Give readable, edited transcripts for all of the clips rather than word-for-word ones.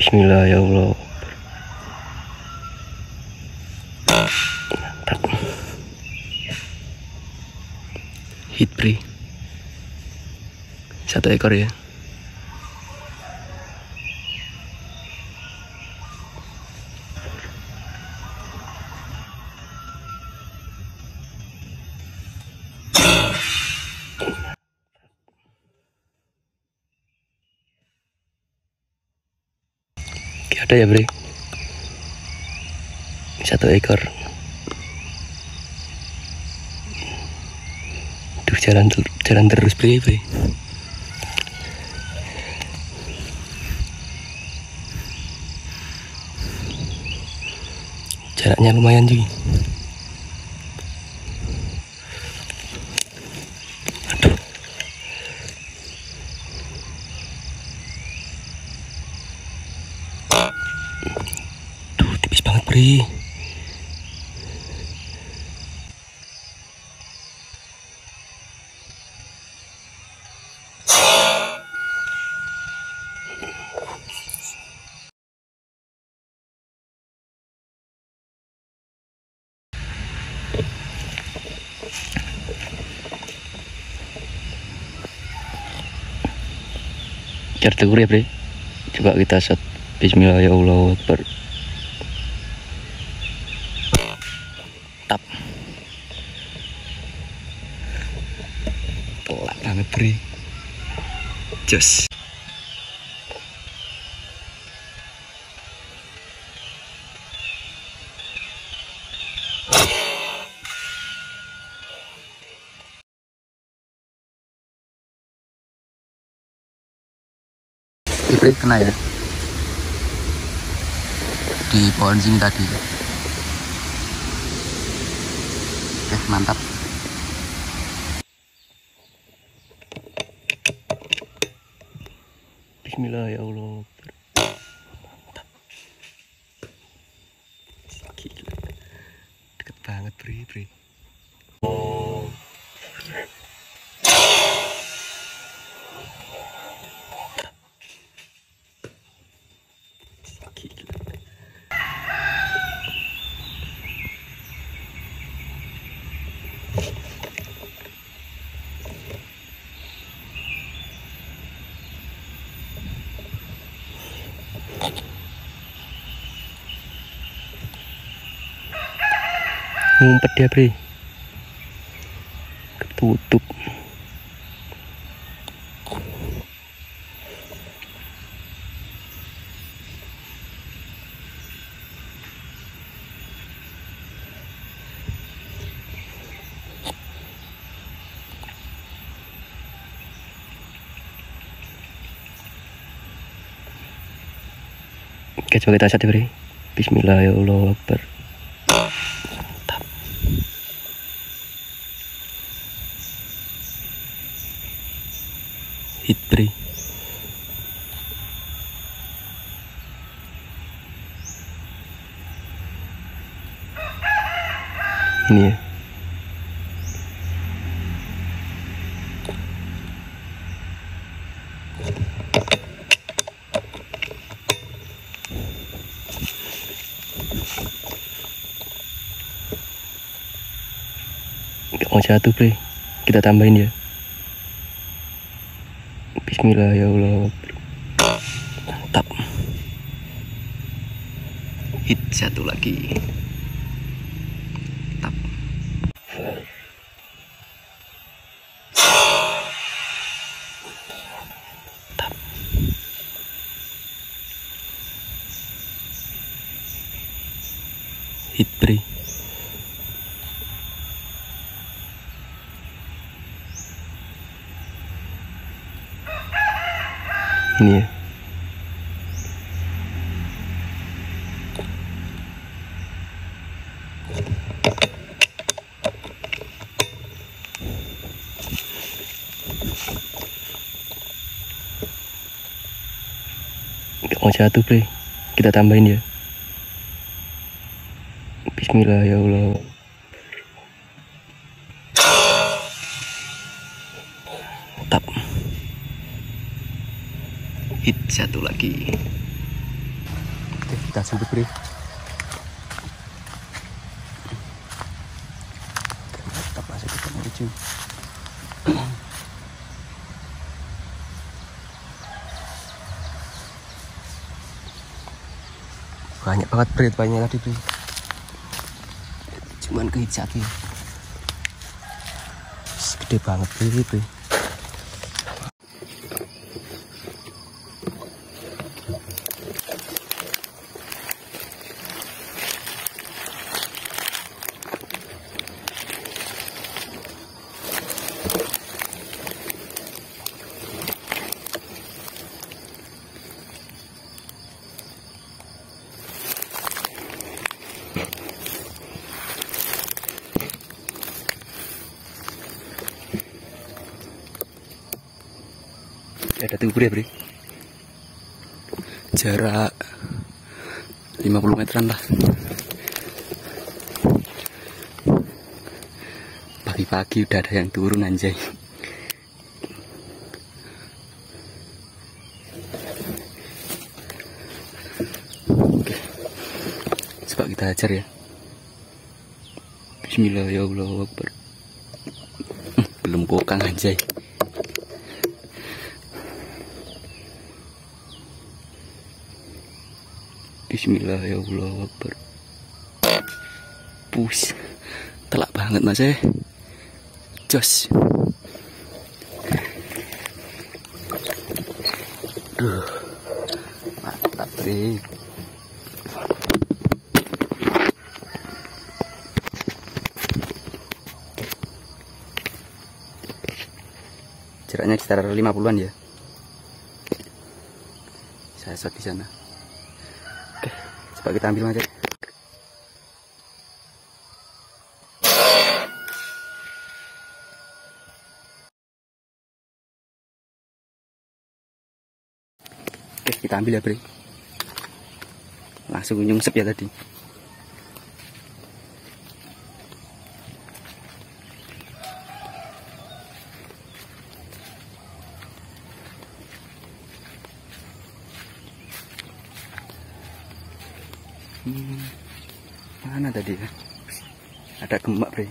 Bismillah ya Allah. Mantap. Hit pre. 1 ekor ya. Ada ya bre, 1 ekor. Duh, jalan terus bre. Jaraknya lumayan cuy. Aduh. Duh, tipis banget bre. Jar tegur ya bre. Coba kita shot. Bismillah ya Allah Akbar. Tap. Telak banget bre. Jos. Bre, kena ya di pohon sini tadi. Oke, mantap. Bismillah ya Allah. Mantap. Gila. Deket banget bre. Gila. Ngumpet dia bre, ketutup. Oke, coba kita shot ya bre. Bismillah ya Allah Akbar. Mantap. Hit bre. Ini ya. Mau jatuh bre, kita tambahin ya. Bismillah ya Allah. Mantap. Hit 1 lagi. Tap. Tap. Hit bre. Ini ya. Mau jatuh bre, kita tambahin ya. Bismillah ya Allah. Tap. Hit 1 lagi. Kita sempit bre. Kita pasang kita menuju. Banyak banget bre, banyak tadi bre. Cuman kehijaki. Gede banget bre. Ada tuh bre. Jarak 50 meteran lah. Pagi-pagi udah ada yang turun anjay. Oke. Coba kita ajar ya. Bismillahirrahmanirrahim. Belum kokang anjay. Bismillahirrahmanirrahim. Pus, telak banget mas jos. Duh, mantap bre. Jaraknya sekitar 50-an ya. Saya shot di sana. Oke, coba kita ambil aja. Oke, kita ambil ya bre. Langsung nyungsep ya tadi. Mana tadi ya? Ada gemak bre.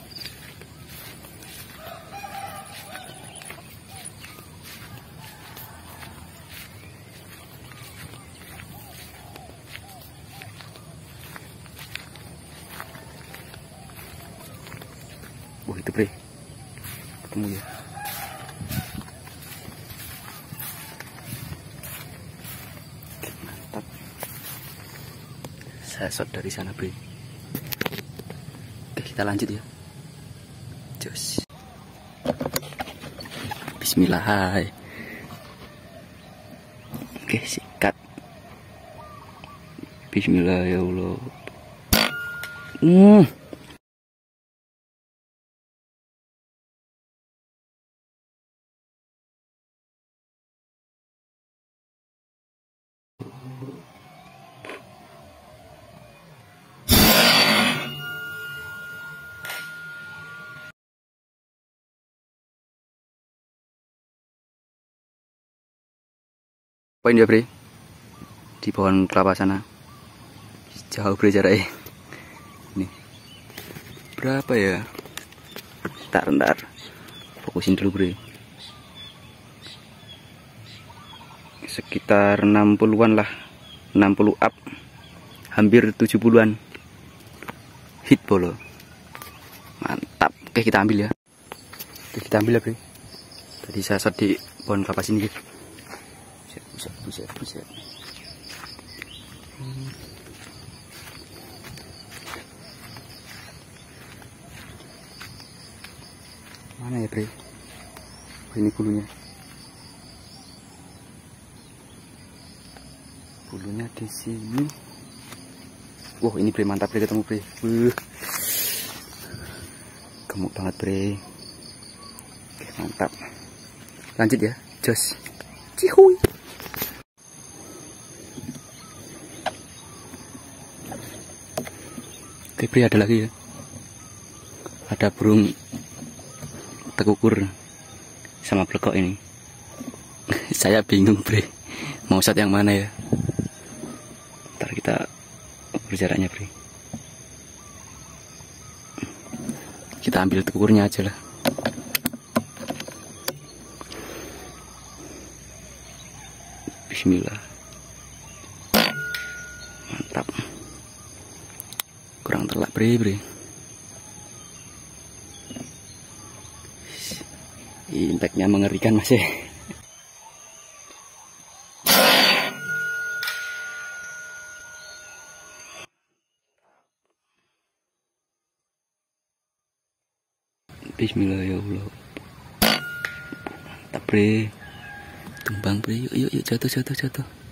Wah itu bre, ketemu ya. Mantap. Saya shot dari sana bre. Oke, kita lanjut ya. Jos. Bismillah. Hai. Oke, sikat. Bismillah ya Allah. Poin ya bre, di pohon kelapa sana jauh bre jaraknya. Nih berapa ya, ntar fokusin dulu bre, sekitar 60-an lah, 60 up, hampir 70-an hit bolo. Mantap. Oke, kita ambil ya. Oke, kita ambil ya bre. Tadi saya shot di pohon kelapa sini gitu. Buset. Mana ya bre? Ini bulunya. Bulunya di sini. Wah, ini bre, mantap bre, ketemu bre. Gemuk banget bre. Oke, mantap. Lanjut ya, jos. Cihuy. Oke bre, ada lagi ya. Ada burung tekukur sama blekok ini. Saya bingung bre, mau shot yang mana ya. Ntar kita jaraknya bre. Kita ambil tukurnya aja lah. Bismillah. Mantap. Kurang telak bre. Impactnya mengerikan masih. Bismillah ya Allah. Mantap bre. Tumbang bre. Yuk jatuh.